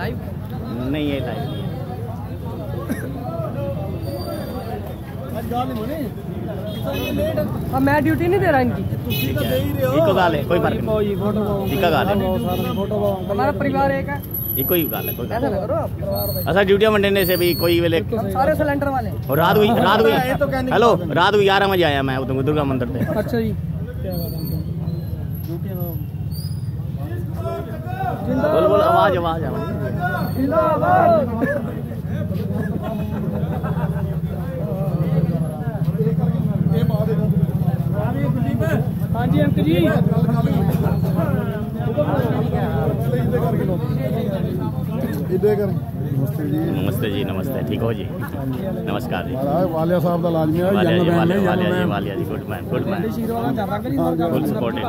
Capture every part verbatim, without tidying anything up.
Live नहीं है, live नहीं है। मैं ड्यूटी नहीं दे रहा इनकी। इको गाल है, कोई फर्क नहीं। इका गाल है, हमारा परिवार एक है। इको ही गाल है, कोई ऐसा ना करो आप। अच्छा ड्यूटी मंडने से भी कोई वेले सारे सिलेंडर वाले। और रात हुई रात हुई हेलो रात हुई ग्यारह बजे आया मैं उधर दुर्गा मंदिर से। अच्छा जी। बोल बोल आवाज आवाज आवाज। हाँ जी अंकल जी। नमस्ते जी। नमस्ते जी, नमस्ते, ठीक हो जी? नमस्कार जी। वालिया साहब का लाजमी है। Walia ji, Walia Walia ji, Walia ji, good man, good man, full supported.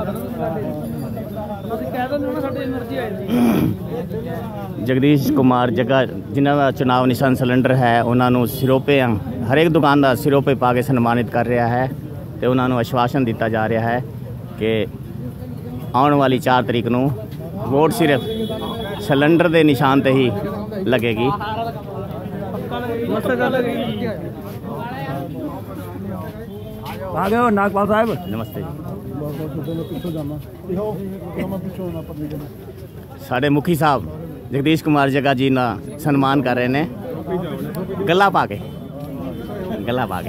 Jagdish Kumar Jagga जिन्हों का चुनाव निशान सिलेंडर है उन्होंने सिरोपे हर एक दुकान का सिरोपे पा के सन्मानित कर रहा है तो उन्होंने आश्वासन दिता जा रहा है कि आने वाली चार तरीक को वोट सिर्फ सिलेंडर के निशान ते ही लगेगी। आ गए हो नागपाल साहब। नमस्ते जी। साढ़े मुखी साहब जगदीश कुमार जग्गा जी ना सन्मान कर रहे हैं गला पा के गला पा के।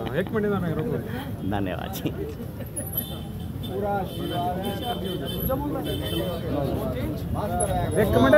धन्यवाद जी। एक मिनट।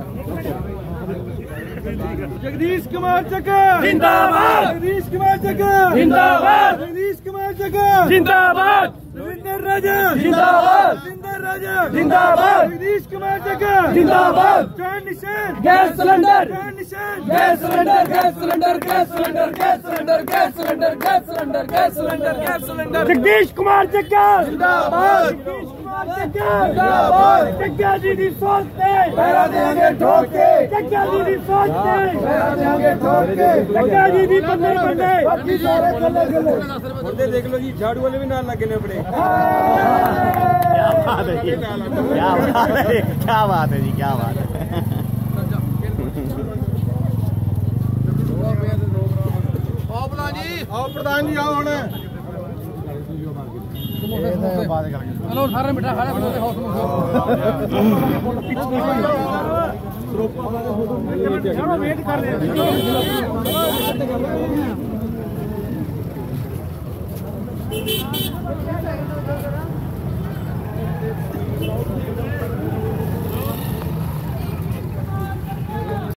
जगदीश कुमार जग्गा जिंदाबाद। जगदीश कुमार जग्गा जिंदाबाद। जगदीश कुमार जग्गा जिंदाबाद। रविंदर राजा जिंदाबाद। रविंदर राजा जिंदाबाद। जगदीश कुमार जग्गा जिंदाबाद। चार निशान गैस सिलेंडर। चार निशान gas cylinder. Gas cylinder. Gas cylinder. Gas cylinder. Gas cylinder. Gas cylinder. Gas cylinder. Gas cylinder. Jagdish Kumar Jagga जिंदाबाद। जगदीश कुमार जग्गा जिंदाबाद। जग्गा जी दी सोच ते पैरा देंगे ठोक के। जग्गा जी दी सोच ते पैरा देंगे ठोक के। जग्गा जी दी बंदे बंदे बाकी सारे गले गले बंदे देख लो जी। झाड़ू वाले भी नाल लगे ने अपने। क्या बात है जी, क्या बात है, क्या बात है जी, क्या बात है। आओ प्रधान जी, आओ प्रधान जी, आओ हुण। हेलो सारे मिठा खा ले वेट कर रहे हैं।